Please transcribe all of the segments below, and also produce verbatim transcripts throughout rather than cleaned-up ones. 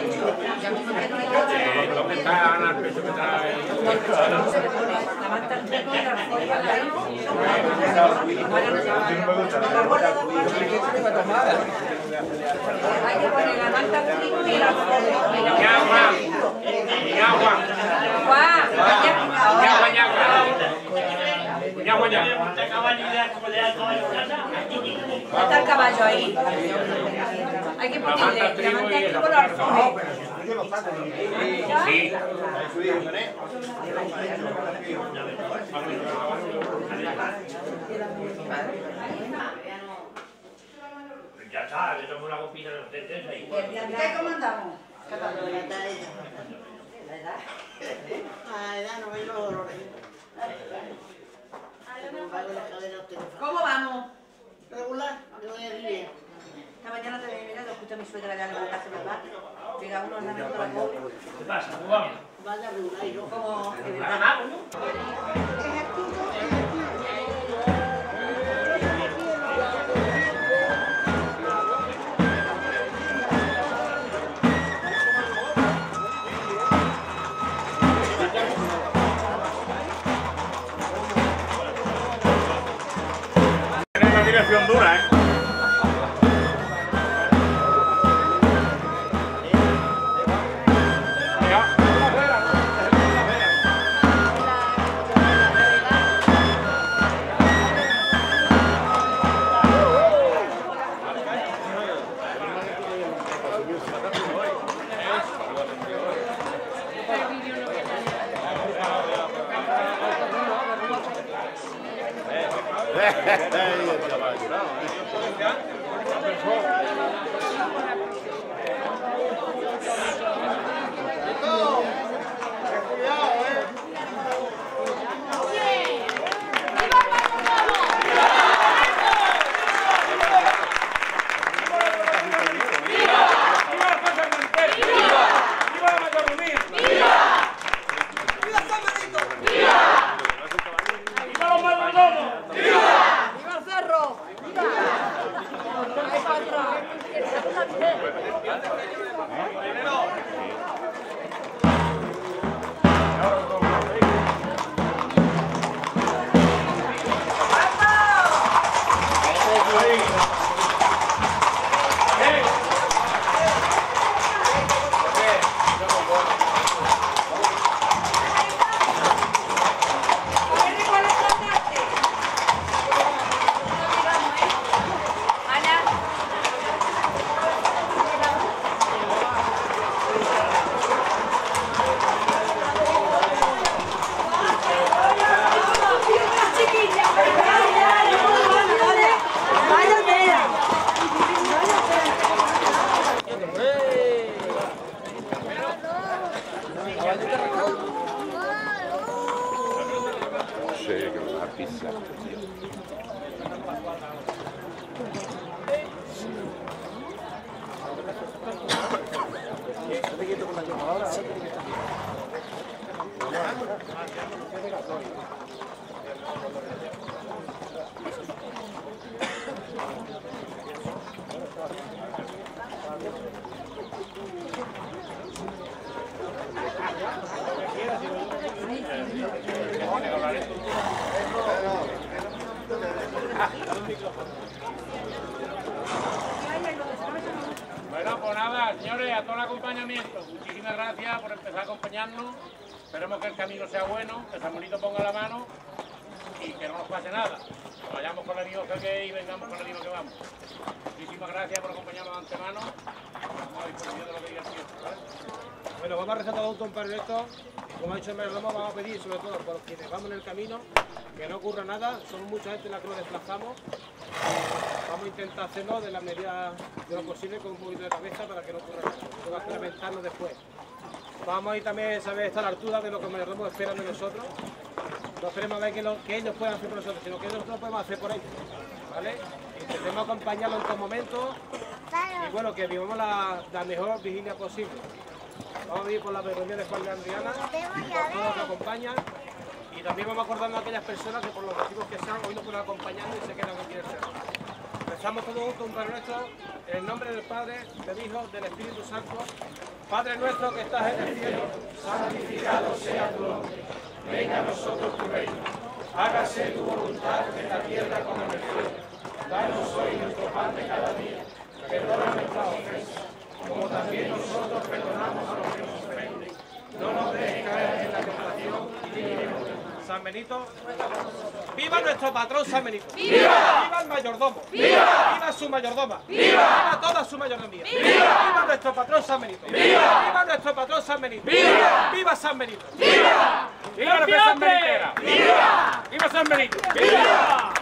Lo que está al peso que trae. La manta al peso y la folla la hay que poner la manta al pico y la folla. Y agua. Y agua. Agua. Agua ya. Está el caballo ahí. Hay que ponerle la manta al pico y la folla. Sí. Ya está, le tomo una copita de los tetes ahí. ¿Qué comandamos? A la edad no ven los dolores. ¿Cómo vamos? Regular, yo voy a vivir. Esta mañana te mira, que escucha a mi suegra ya levantarse, ¿verdad? Llega uno andando con la pobre. ¿Qué pasa? ¿Cómo vamos? Vaya regular y yo. Como de ¿Nada verdad. más, no? Tiene una dirección dura, ¿eh? Bueno, pues nada, señores, a todo el acompañamiento. Muchísimas gracias por empezar a acompañarnos. Esperemos que el camino sea bueno, que San Benito ponga la mano y que no nos pase nada. Que vayamos con el amigo que y vengamos con el amigo que vamos. Muchísimas gracias por acompañarnos de antemano. Vamos a disposición de lo que diga el tío, ¿vale? Bueno, vamos a rezar todos juntos un Padre Nuestro. Como ha dicho el Mayor Domo, vamos a pedir, sobre todo por quienes vamos en el camino, que no ocurra nada. Somos mucha gente la que nos desplazamos. Vamos a intentar hacerlo de la medida de lo posible con un poquito de cabeza para que no ocurra nada. No va a lamentarnos después. Vamos a ir también a saber estar a la altura de lo que el Mayor Domo espera de nosotros. No esperemos a ver que, lo, que ellos puedan hacer por nosotros, sino que nosotros podemos hacer por ellos. ¿Vale? Intentemos acompañarlos en todo momento y bueno, que vivamos la, la mejor vigilia posible. Vamos a ir por la reunión de Juan de Andriana, por todos los que acompañan y también vamos acordando a aquellas personas que por los motivos que sean hoy no pueden acompañarnos y se quedan aquí en el cerro. Rezamos todos juntos un Padre Nuestro en el nombre del Padre, del Hijo, del Espíritu Santo. Padre nuestro que estás en el cielo, santificado sea tu nombre. Venga a nosotros tu reino. Hágase tu voluntad en la tierra como en el cielo. Danos hoy nuestro pan de cada día. Perdona nuestras ofensas, como también nosotros perdonamos a los que nos ofenden. No nos dejes caer en la tentación y líbranos del mal. San Benito, ¡viva nuestro patrón San Benito! ¡Viva! ¡Viva el mayordomo! ¡Viva! ¡Viva su mayordoma! ¡Viva! ¡Viva toda su mayordomía! ¡Viva! ¡Viva nuestro patrón San Benito! ¡Viva! ¡Viva nuestro patrón San Benito! ¡Viva! ¡Viva San Benito! ¡Viva! ¡Viva la San Benitera! ¡Viva! ¡Viva San Benito! ¡Viva!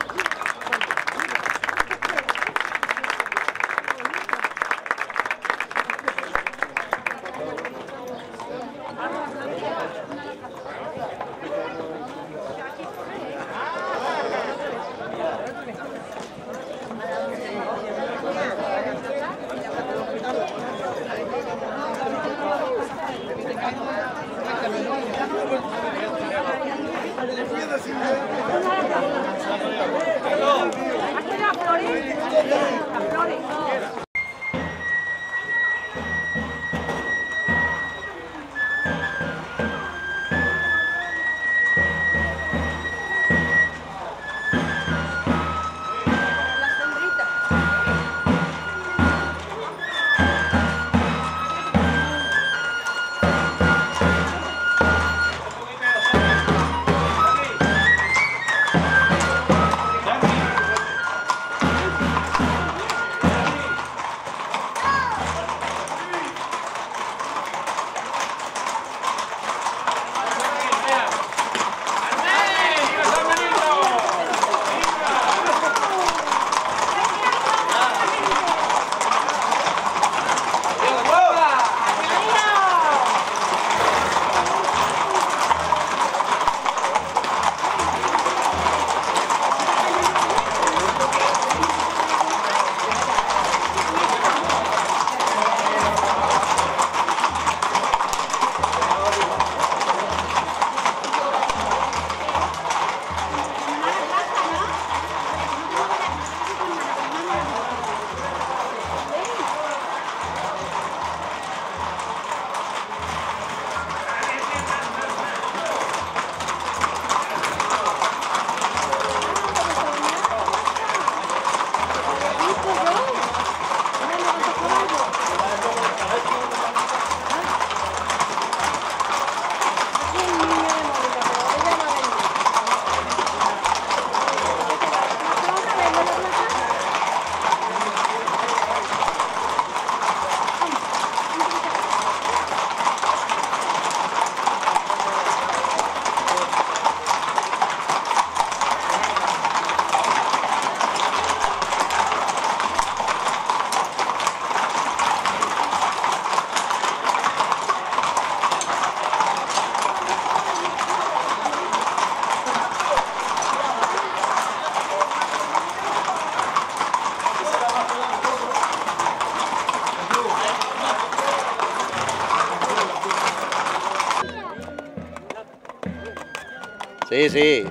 Sí, sí.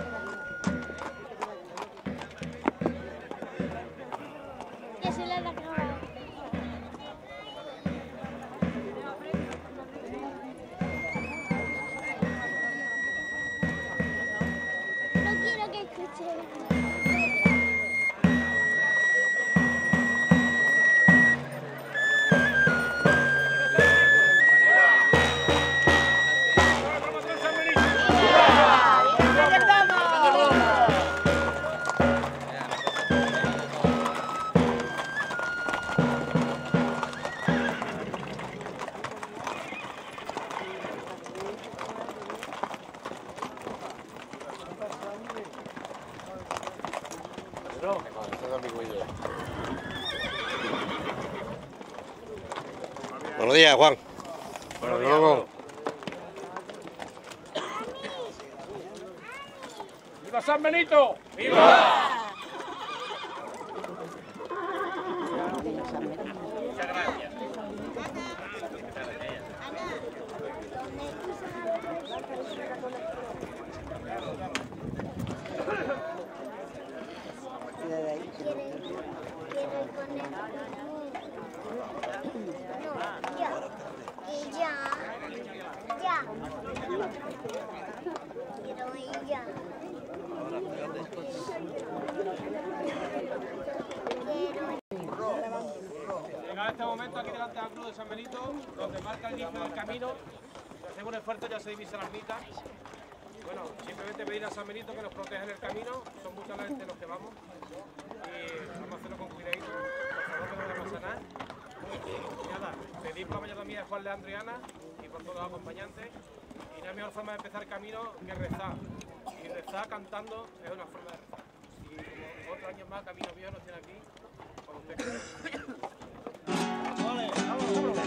Que se le da grabado. No quiero que escuche. Buenos días, Juan. Buenos días, Juan. ¡Viva San Benito! ¡Viva! Muchas gracias. ¿Quiere, quiere poner? No, ya. este momento, aquí delante de la Cruz de San Benito, donde marca el inicio del camino, si hacemos un esfuerzo ya se divisa la ermita. Bueno, simplemente pedir a San Benito que nos proteja en el camino, son mucha la gente los que vamos, y vamos a hacerlo con cuidadito, por favor que no le pasa nada. Y nada, pedir por la mayordomía de Juan Leandro y Ana, y por todos los acompañantes, y no hay mejor forma de empezar el camino que rezar, y rezar cantando es una forma de rezar. Y como otros años más, Camino Viejo nos tiene aquí, con ustedes. Vale, vamos, vamos.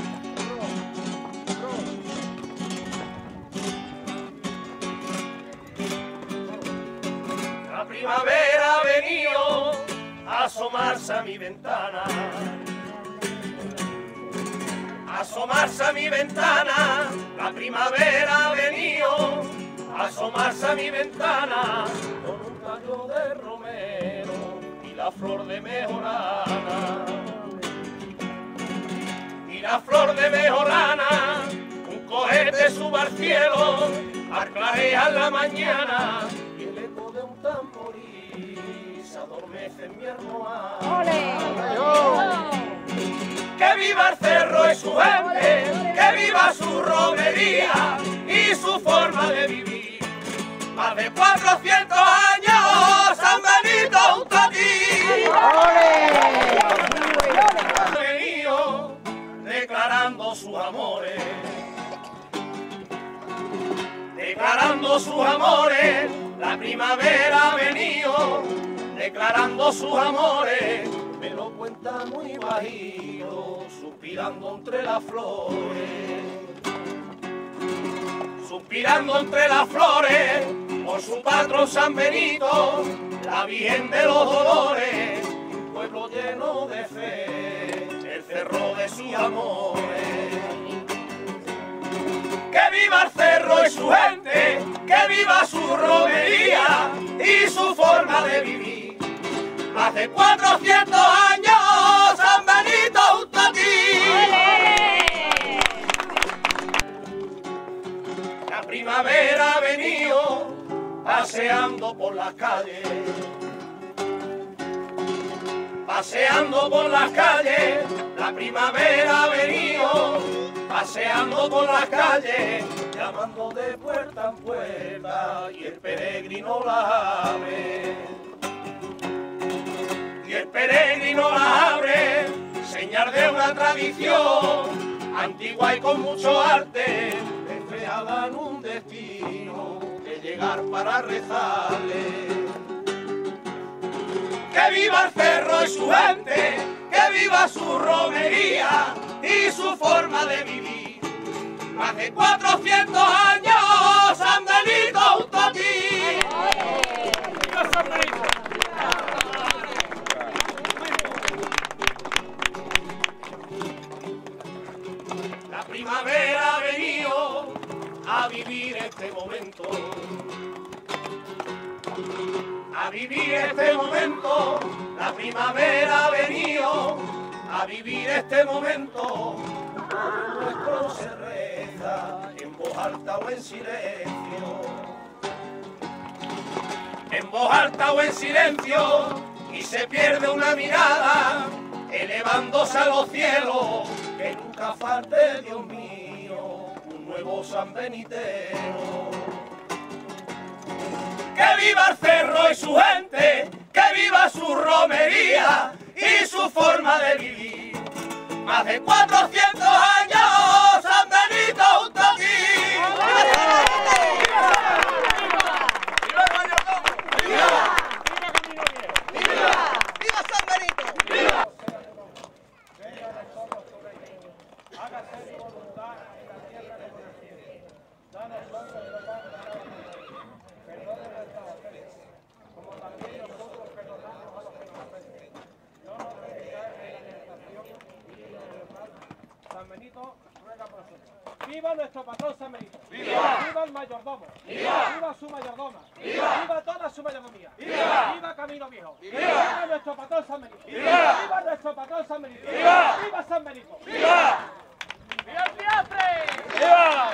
La primavera ha venido a asomarse a mi ventana, a asomarse a mi ventana. La primavera ha venido a asomarse a mi ventana con un tallo de romero y la flor de mejorana. Y la flor de mejorana, un cohete sube al cielo, al clarear la mañana, y el eco de un tamborí se adormece en mi almohada. ¡Que viva el cerro y su gente! ¡Que viva su romería y su forma de vivir! Más de cuatrocientos años han venido junto a ti. Han venido declarando sus amores, declarando sus amores. La primavera ha venido declarando sus amores. Me lo cuenta muy bajito, suspirando entre las flores, suspirando entre las flores, por su patrón San Benito, la Virgen de los Dolores, un pueblo lleno de fe, el cerro de sus amores. ¡Que viva el cerro y su gente! ¡Que viva su romería y su forma de vivir! Hace cuatrocientos años San Benito junto a ti. La primavera ha venido paseando por las calles, paseando por las calles. La primavera ha venido paseando por las calles, llamando de puerta en puerta, y el peregrino la abre. Y el peregrino la abre, señal de una tradición antigua y con mucho arte, creada en un destino de llegar para rezarle. ¡Que viva el cerro y su gente! ¡Que viva su romería y su forma de vivir! Hace cuatrocientos años San Benito junto a ti. ¡Viva San Benito! La primavera ha venido a vivir este momento, a vivir este momento. La primavera ha venido a vivir este momento. Nuestro se reza en voz alta o en silencio, en voz alta o en silencio, y se pierde una mirada elevándose a los cielos. Que nunca falte, Dios mío, un nuevo San Benitero. ¡Que viva el cerro y su gente! ¡Que viva su romería y su forma de vivir! Más de cuatrocientos años San Benito junto a ti. ¡Viva el mayordomo! ¡Viva! ¡Viva! ¡Viva San Benito! ¡Viva! Hágase tu voluntad en la tierra como en el cielo. Danos hoy nuestro pan de cada día. Perdona nuestras ofensas, como también nosotros perdonamos a los que nos ofenden. No nos permitáis en la tentación y líbranos del mal. San Benito ruega por nosotros. ¡Viva nuestro patrón San Benito! ¡Viva! ¡Viva el mayordomo! ¡Viva! ¡Viva su mayordoma! ¡Viva! ¡Viva toda su mayordomía! ¡Viva! ¡Viva Camino Viejo! ¡Viva! ¡Viva nuestro patrón San Benito! ¡Viva! ¡Viva nuestro patrón San Benito! ¡Viva! ¡Viva San Benito! ¡Viva! ¡Viva el Piastre! ¡Viva!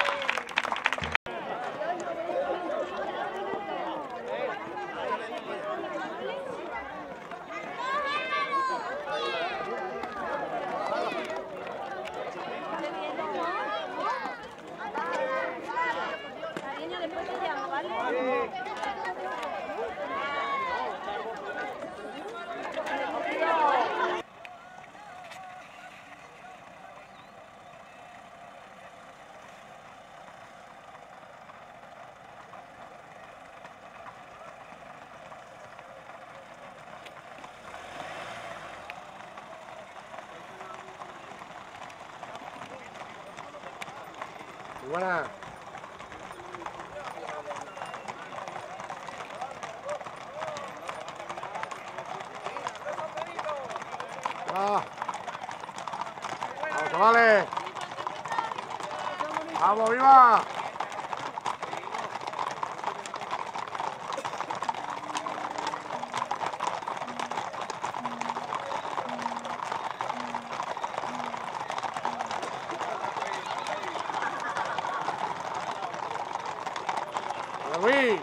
Muy buena. Ah. Vamos, chavales. Vamos, viva. Luis.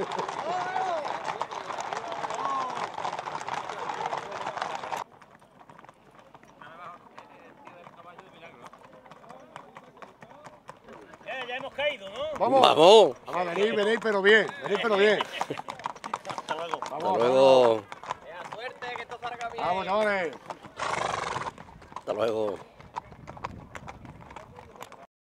Ya, ya hemos caído, ¿no? Vamos. Vamos. Vamos, venid, venid, pero bien. Venid, pero bien. Hasta luego. Vamos, Hasta luego. Suerte, que esto salga bien. Vamos, chavales. Hasta luego.